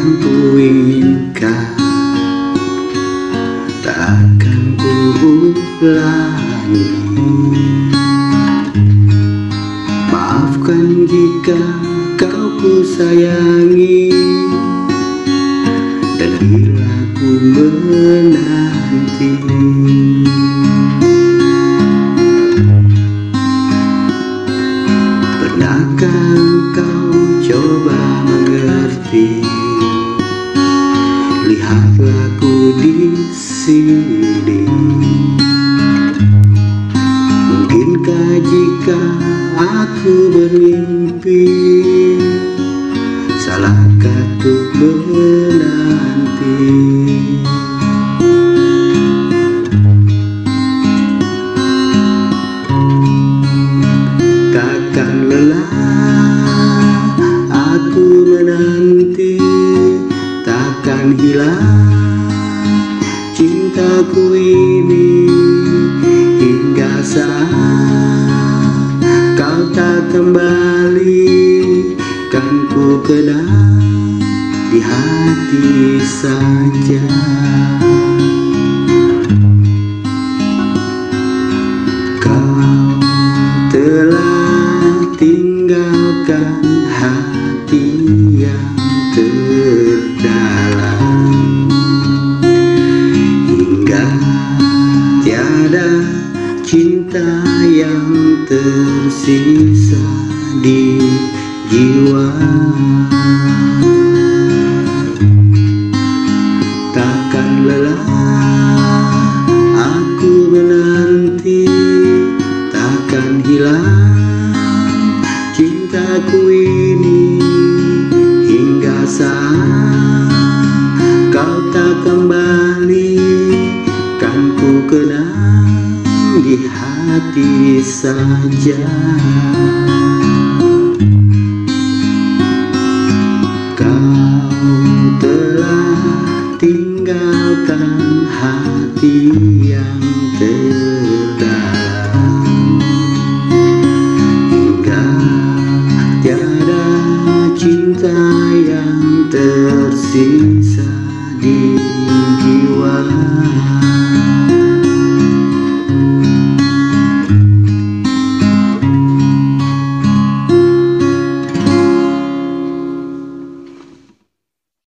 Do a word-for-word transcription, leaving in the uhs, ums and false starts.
yang kuinginkan tak akan kuulangi. Maafkan jika kau ku sayangi, dan bila ku menanti. Pernahkah engkau coba mengerti? Lihatlah ku di sini. Mungkinkah jika aku bermimpi, salahkah untuk menanti? Takkan lelah aku menanti, takkan hilang cintaku ini, hingga saat kau tak kembali, kan ku kenang di hati saja. Kau telah tinggalkan hati yang terdalam, hingga tiada cinta yang tersisa di jiwa. Takkan lelah aku menanti, takkan hilang cintaku ini, hingga saat kau tak kembali, kan ku kenang di hati saja. Kau telah tinggalkan hati yang terdalam, hingga tiada cinta yang tersisa di jiwa.